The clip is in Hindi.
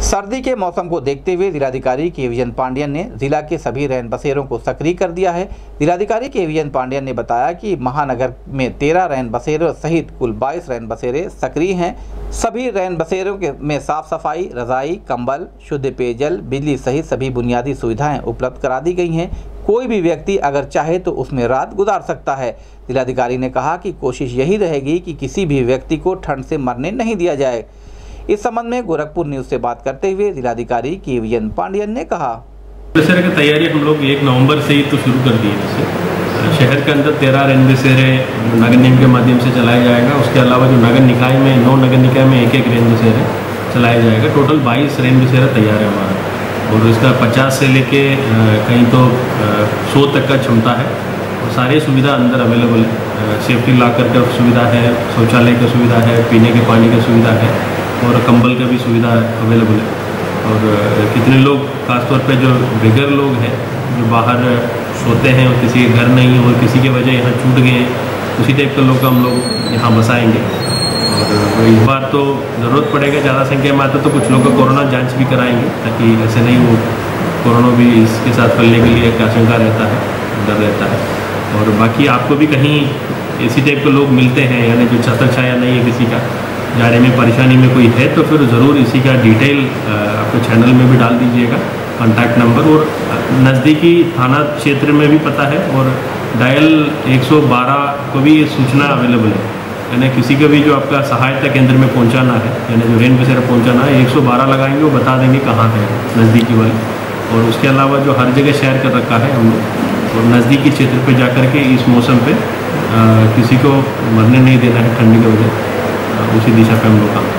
सर्दी के मौसम को देखते हुए जिलाधिकारी केवीएन पांडियन ने जिला के सभी रैन बसेरों को सक्रिय कर दिया है। जिलाधिकारी केवीएन पांडियन ने बताया कि महानगर में 13 रैन बसेरों सहित कुल 22 रैन बसेरे सक्रिय हैं। सभी रैन बसेरों में साफ सफाई, रजाई, कंबल, शुद्ध पेयजल, बिजली सहित सभी बुनियादी सुविधाएं उपलब्ध करा दी गई हैं। कोई भी व्यक्ति अगर चाहे तो उसमें रात गुजार सकता है। जिलाधिकारी ने कहा कि कोशिश यही रहेगी कि किसी भी व्यक्ति को ठंड से मरने नहीं दिया जाए। इस संबंध में गोरखपुर न्यूज से बात करते हुए जिलाधिकारी केवीएन पांडियन ने कहा, बसेरे की तैयारी हम लोग 1 नवंबर से ही तो शुरू कर दी है। शहर के अंदर 13 रैन बसेरे नगर निगम के माध्यम से चलाया जाएगा। उसके अलावा जो नगर निकाय में 9 नगर निकाय में एक रैन बसेरे चलाया जाएगा। टोटल 22 रैन बसेरा तैयार है हमारा, और इसका 50 से लेके कहीं तो 100 तक का क्षमता है। और सारी सुविधा अंदर अवेलेबल है। सेफ्टी लॉकर का सुविधा है, शौचालय का सुविधा है, पीने के पानी का सुविधा है, और कंबल का भी सुविधा अवेलेबल है। और कितने लोग खासतौर पे जो बिगर लोग हैं जो बाहर सोते हैं और किसी के घर नहीं और किसी की वजह यहाँ छूट गए, उसी टाइप के लोग हम लोग यहाँ बसाएंगे। और इस बार तो ज़रूरत पड़ेगा, ज़्यादा संख्या में आता तो कुछ लोग का कोरोना जांच भी कराएंगे, ताकि ऐसे नहीं हो कोरोना भी इसके साथ फैलने के लिए एक आशंका रहता है, डर रहता है। और बाकी आपको भी कहीं इसी टाइप के लोग मिलते हैं, यानी जो छत्र छाया नहीं है किसी का, जाने में परेशानी में कोई है, तो फिर ज़रूर इसी का डिटेल आपको चैनल में भी डाल दीजिएगा, कॉन्टैक्ट नंबर। और नज़दीकी थाना क्षेत्र में भी पता है, और डायल 112 को भी ये सूचना अवेलेबल है। यानी किसी को भी जो आपका सहायता केंद्र में पहुंचाना है, यानी जो रेन बसेरा पहुंचाना है, 112 लगाएंगे, वो बता देंगे कहाँ है नज़दीकी वाले। और उसके अलावा जो हर जगह शेयर कर रखा है हम लोग, और नज़दीकी क्षेत्र पे जाकर के इस मौसम पे किसी को मरने नहीं देना है ठंडी की वजह, उसी दिशा पे हम लोग काम